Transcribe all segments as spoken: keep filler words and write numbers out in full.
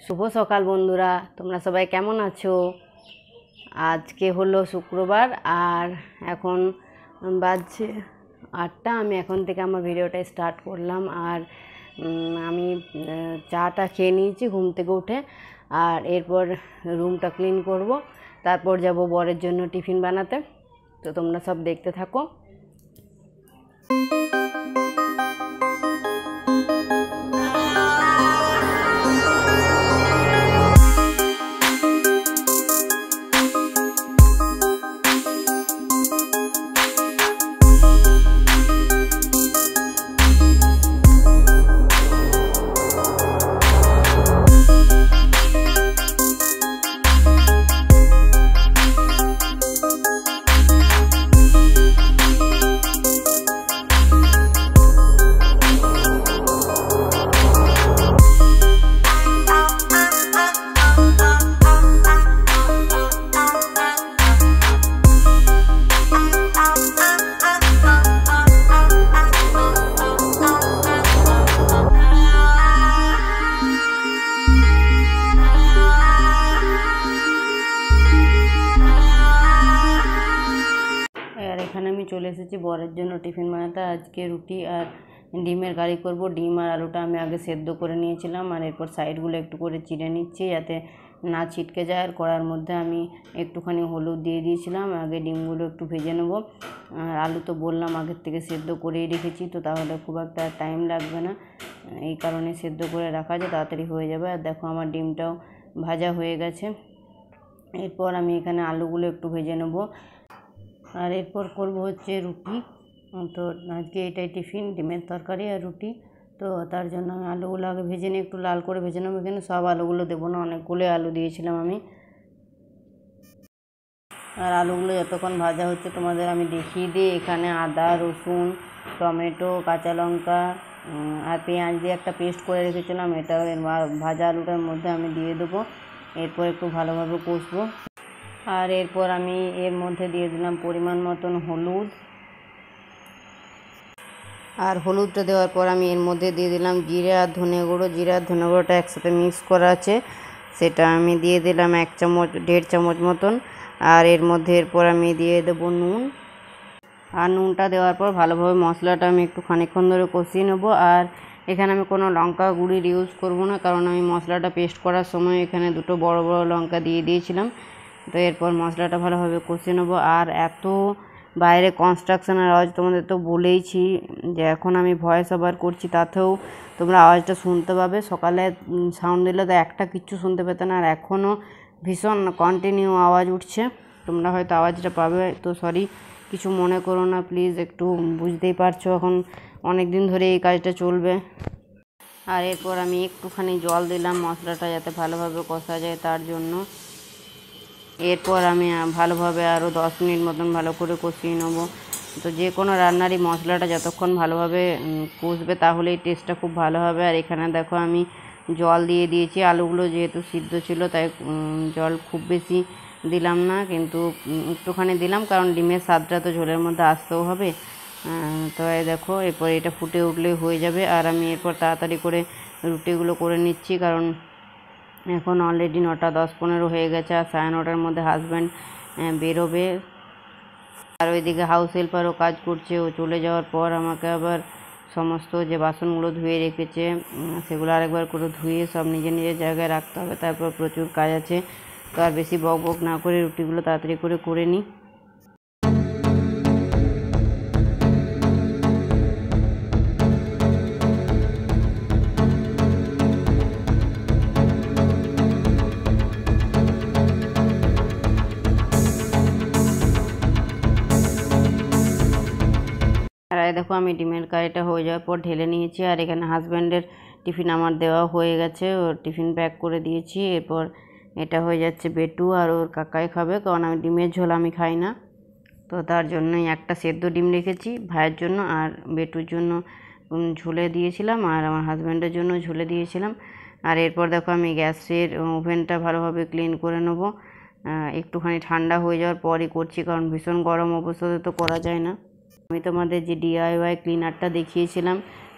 শুভ সকাল বন্ধুরা, তোমরা সবাই কেমন আছো? আজকে হলো শুক্রবার আর এখন বাজছে আটটা। আমি এখন থেকে আমার ভিডিওটা স্টার্ট করলাম। আর আমি চাটা খেয়ে নিয়েছি ঘুম থেকে উঠে। আর এরপর রুমটা ক্লিন করব, তারপর যাব বরের জন্য টিফিন বানাতে। তো তোমরা সব দেখতে থাকো। এখানে আমি চলে এসেছি বরের জন্য টিফিন বানাতে। আজকে রুটি আর ডিমের কারি করব। ডিম আর আলুটা আমি আগে সেদ্ধ করে নিয়েছিলাম, আর এরপর সাইডগুলো একটু করে চিড়ে নিচ্ছি যাতে না ছিটকে যায়। আর কড়ার মধ্যে আমি একটুখানি হলুদ দিয়ে দিয়েছিলাম। আগে ডিমগুলো একটু ভেজে নেব। আর আলু তো বললাম আগের থেকে সেদ্ধ করেই রেখেছি, তো তাহলে খুব একটা টাইম লাগবে না। এই কারণে সেদ্ধ করে রাখা যায়, তাড়াতাড়ি হয়ে যাবে। আর দেখো আমার ডিমটাও ভাজা হয়ে গেছে। এরপর আমি এখানে আলুগুলো একটু ভেজে নেব। আর এরপর করব হচ্ছে রুটি। তো আজকে এটাই টিফিন, ডিমের তরকারি আর রুটি। তো তার জন্য আমি আলুগুলো আগে ভেজে নিই, একটু লাল করে ভেজে নেবো। এখানে সব আলুগুলো দেবো না, অনেকগুলো আলু দিয়েছিলাম আমি। আর আলুগুলো যতক্ষণ ভাজা হচ্ছে তোমাদের আমি দেখিয়ে দিই। এখানে আদা, রসুন, টমেটো, কাঁচা লঙ্কা আর পেঁয়াজ দিয়ে একটা পেস্ট করে রেখেছিলাম। এটা ভাজা আলুটার মধ্যে আমি দিয়ে দেবো। এরপর একটু ভালোভাবে কষবো। আর এরপর আমি এর মধ্যে দিয়ে দিলাম পরিমাণ মতন হলুদ। আর হলুদটা দেওয়ার পর আমি এর মধ্যে দিয়ে দিলাম জিরে আর ধনে গুঁড়ো। জিরে আর ধনে গুঁড়োটা একসাথে মিক্স করা আছে, সেটা আমি দিয়ে দিলাম এক চামচ দেড় চামচ মতন। আর এর মধ্যে এরপর আমি দিয়ে দেবো নুন। আর নুনটা দেওয়ার পর ভালোভাবে মশলাটা আমি একটু খানিকক্ষণ ধরে কষিয়ে নেবো। আর এখানে আমি কোনো লঙ্কা গুঁড়ির ইউজ করবো না, কারণ আমি মশলাটা পেস্ট করার সময় এখানে দুটো বড় বড় লঙ্কা দিয়ে দিয়েছিলাম। তো এরপর মশলাটা ভালোভাবে কষিয়ে নেবো। আর এত বাইরে কনস্ট্রাকশনের আওয়াজ তোমাদের তো বলেইছি যে এখন আমি ভয়েস ওভার করছি, তাতেও তোমরা আওয়াজটা শুনতে পাবে। সকালে সাউন্ড দিলে তো একটা কিচ্ছু শুনতে পেতে না, আর এখনও ভীষণ কন্টিনিউ আওয়াজ উঠছে। তোমরা হয়তো আওয়াজটা পাবে, তো সরি, কিছু মনে করো না প্লিজ। একটু বুঝতেই পারছো এখন অনেক দিন ধরে এই কাজটা চলবে। আর এরপর আমি একটুখানি জল দিলাম মশলাটা যাতে ভালোভাবে কষা যায় তার জন্য। এরপর আমি ভালোভাবে আরও দশ মিনিট মতন ভালো করে কষিয়ে নেব। তো যে কোনো রান্নারই মশলাটা যতক্ষণ ভালোভাবে কষবে তাহলেই টেস্টটা খুব ভালো হবে। আর এখানে দেখো আমি জল দিয়ে দিয়েছি। আলুগুলো যেহেতু সিদ্ধ ছিল তাই জল খুব বেশি দিলাম না, কিন্তু একটুখানি দিলাম, কারণ ডিমের স্বাদটা তো ঝোলের মধ্যে আসতেও হবে। তো এই দেখো এরপর এটা ফুটে উঠলেই হয়ে যাবে। আর আমি এরপর তাড়াতাড়ি করে রুটিগুলো করে নিচ্ছি, কারণ এখন অলরেডি নটা দশ পনেরো হয়ে গেছে। আর সাড়ে নটার মধ্যে হাজব্যান্ড বেরোবে। আর ওইদিকে হাউস হেল্পারও কাজ করছে। ও চলে যাওয়ার পর আমাকে আবার সমস্ত যে বাসনগুলো ধুয়ে রেখেছে সেগুলো আরেকবার করে ধুয়ে সব নিজের নিজের জায়গায় রাখতে হবে। তারপর প্রচুর কাজ আছে। তো আর বেশি বক বক না করে রুটিগুলো তাড়াতাড়ি করে করে নিই। আর দেখো আমি ডিমের কারিটা হয়ে যাওয়ার পর ঢেলে নিয়েছি। আর এখানে হাজব্যান্ডের টিফিন আমার দেওয়া হয়ে গেছে, ওর টিফিন প্যাক করে দিয়েছি। এরপর এটা হয়ে যাচ্ছে বেটু, আর ওর কাকাই খাবে, কারণ আমি ডিমের ঝোল আমি খাই না। তো তার জন্যই একটা সেদ্ধ ডিম রেখেছি ভাইয়ের জন্য, আর বেটুর জন্য ঝুলে দিয়েছিলাম, আর আমার হাজব্যান্ডের জন্য ঝুলে দিয়েছিলাম। আর এরপর দেখো আমি গ্যাসের ওভেনটা ভালোভাবে ক্লিন করে নেব। একটুখানি ঠান্ডা হয়ে যাওয়ার পরই করছি, কারণ ভীষণ গরম অবস্থাতে তো করা যায় না। আমি তোমাদের যে ডিআইওয়াই ক্লিনারটা দেখিয়েছিলাম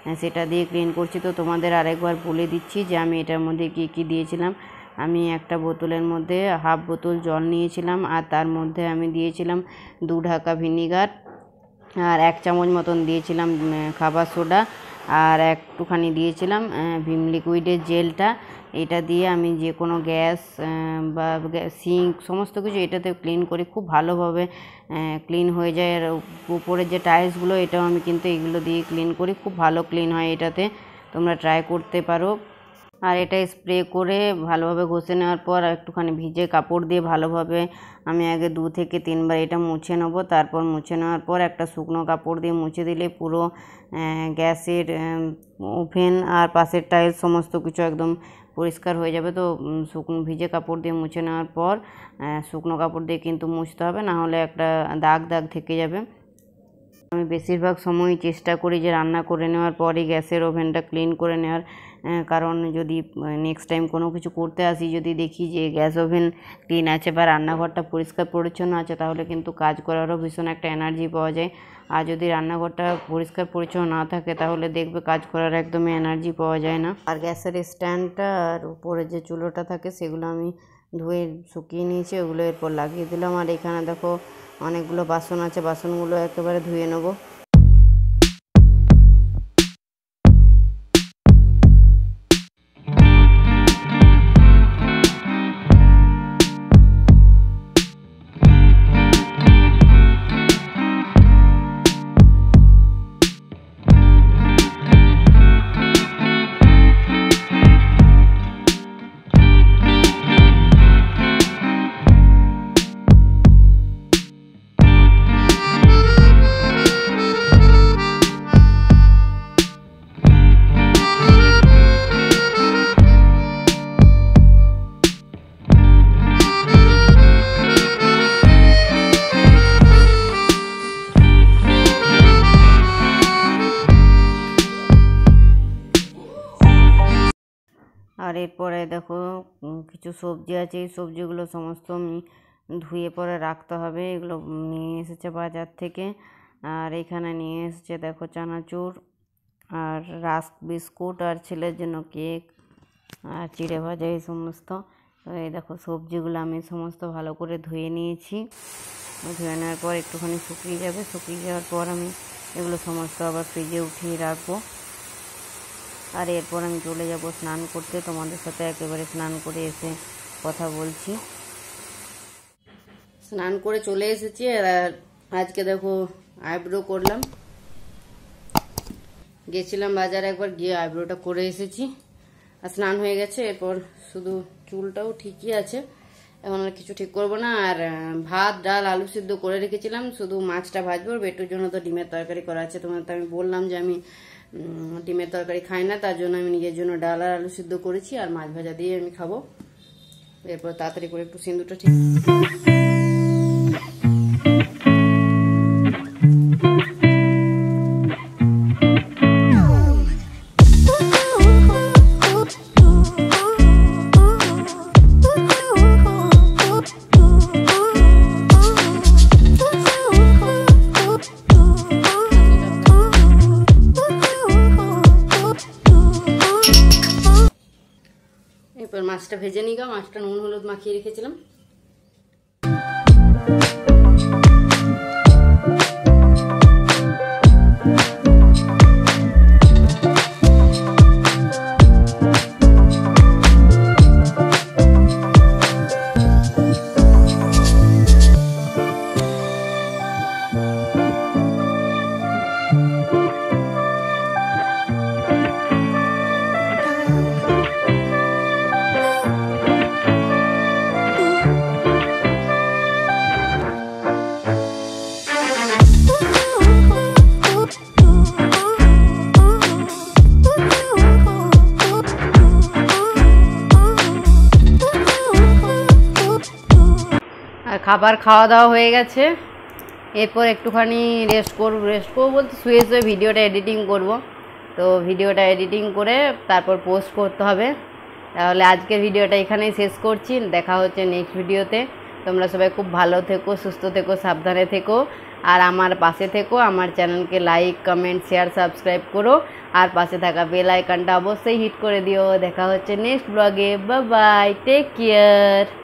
সেটা দিয়ে ক্লিন করছি। তো তোমাদের আরেকবার বলে দিচ্ছি যে আমি এটার মধ্যে কী কী দিয়েছিলাম। আমি একটা বোতলের মধ্যে হাফ বোতল জল নিয়েছিলাম, আর তার মধ্যে আমি দিয়েছিলাম দু ঢাকা ভিনিগার, আর এক চামচ মতন দিয়েছিলাম খাবার সোডা, আর একটুখানি দিয়েছিলাম ভিম লিকুইডের জেলটা। এটা দিয়ে আমি যে কোনো গ্যাস বা সিঙ্ক সমস্ত কিছু এটাতে ক্লিন করি, খুব ভালোভাবে ক্লিন হয়ে যায়। আর উপরের যে টাইলসগুলো এটাও আমি কিন্তু এগুলো দিয়ে ক্লিন করি, খুব ভালো ক্লিন হয় এটাতে, তোমরা ট্রাই করতে পারো। আর এটা স্প্রে করে ভালোভাবে ঘষে নেওয়ার পর একটুখানি ভিজে কাপড় দিয়ে ভালোভাবে আমি আগে দু থেকে তিনবার এটা মুছে নেবো। তারপর মুছে নেওয়ার পর একটা শুকনো কাপড় দিয়ে মুছে দিলে পুরো গ্যাসের ওভেন আর পাশের টাইলস সমস্ত কিছু একদম পরিষ্কার হয়ে যাবে। তো শুকনো ভিজে কাপড় দিয়ে মুছে নেওয়ার পর শুকনো কাপড় দিয়ে কিন্তু মুছতে হবে, না হলে একটা দাগ দাগ থেকে যাবে। আমি বেশিরভাগ সময় চেষ্টা করি যে রান্না করে নেওয়ার পরই গ্যাসের ওভেনটা ক্লিন করে নেওয়ার, কারণ যদি নেক্সট টাইম কোনো কিছু করতে আসি যদি দেখি যে গ্যাস ওভেন ক্লিন আছে বা রান্নাঘরটা পরিষ্কার পরিচ্ছন্ন আছে, তাহলে কিন্তু কাজ করারও ভীষণ একটা এনার্জি পাওয়া যায়। আর যদি রান্নাঘরটা পরিষ্কার পরিচ্ছন্ন না থাকে তাহলে দেখবে কাজ করার একদমই এনার্জি পাওয়া যায় না। আর গ্যাসের স্ট্যান্ডটা আর উপরে যে চুলোটা থাকে সেগুলো আমি ধুয়ে শুকিয়ে নিয়েছি, ওগুলো এরপর লাগিয়ে দিলাম। আর এখানে দেখো অনেকগুলো বাসন আছে, বাসনগুলো একেবারে ধুয়ে নেবো। আর এরপরে দেখো কিছু সবজি আছে, এই সবজিগুলো সমস্ত আমি ধুয়ে পরে রাখতে হবে। এগুলো নিয়ে এসেছে বাজার থেকে। আর এখানে নিয়ে এসেছে দেখো চানাচুর আর রাস্ক বিস্কুট আর ছেলের জন্য কেক আর চিড়ে ভাজা এই সমস্ত। তো এই দেখো সবজিগুলো আমি সমস্ত ভালো করে ধুয়ে নিয়েছি। ধুয়ে নেওয়ার পর একটুখানি শুকিয়ে যাবে, শুকিয়ে যাওয়ার পর আমি এগুলো সমস্ত আবার ফ্রিজে উঠিয়ে রাখবো। আর এরপর আমি চলে যাব স্নান করতে, তোমাদের সাথে একেবারে স্নান করে এসে কথা বলছি। স্নান করে চলে এসেছি, আর আজকে দেখো আইব্রো করলাম। গেছিলাম বাজারে একবার, গিয়ে আইব্রোটা করে এসেছি। আর স্নান হয়ে গেছে, এরপর শুধু চুলটাও ঠিকই আছে, এখন আর কিছু ঠিক করবো না। আর ভাত ডাল আলু সিদ্ধ করে রেখেছিলাম, শুধু মাছটা ভাজবো। বেটুর জন্য তো ডিমের তরকারি করা আছে, তোমার তো আমি বললাম যে আমি ডিমের তরকারি খাই না, তার জন্য আমি নিজের জন্য ডাল আর আলু সিদ্ধ করেছি, আর মাছ ভাজা দিয়ে আমি খাবো। এরপর তাড়াতাড়ি করে একটু সিঁদুরটা ঠিক মাছটা ভেজে নিগা। মাছটা নুন হলুদ মাখিয়ে রেখেছিলাম। খাবার খাওয়া দাওয়া হয়ে গেছে, এরপর একটুখানি রেস্ট করব। রেস্ট করবো বলতে শুয়ে শুয়ে ভিডিওটা এডিটিং করব। তো ভিডিওটা এডিটিং করে তারপর পোস্ট করতে হবে। তাহলে আজকের ভিডিওটা এখানেই শেষ করছি, দেখা হচ্ছে নেক্সট ভিডিওতে। তোমরা সবাই খুব ভালো থেকো, সুস্থ থেকো, সাবধানে থেকো। আর আমার পাশে থেকো, আমার চ্যানেলকে লাইক কমেন্ট শেয়ার সাবস্ক্রাইব করো, আর পাশে থাকা বেল আইকনটা অবশ্যই হিট করে দিও। দেখা হচ্ছে নেক্সট ব্লগে। Bye bye, take care.